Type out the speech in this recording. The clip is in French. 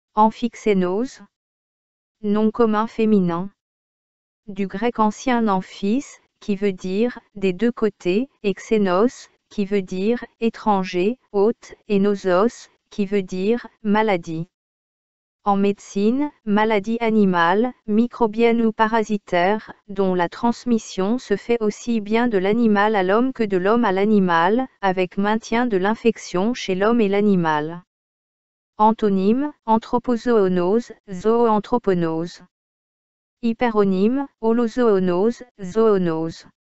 Amphixénose. Nom commun féminin. Du grec ancien amphis, qui veut dire « des deux côtés », et xénos, qui veut dire « étranger, hôte », et nosos, qui veut dire « maladie ». En médecine, maladie animale, microbienne ou parasitaire, dont la transmission se fait aussi bien de l'animal à l'homme que de l'homme à l'animal, avec maintien de l'infection chez l'homme et l'animal. Antonyme, anthropozoonose, zooanthroponose. Hyperonyme, holozoonose, zoonose.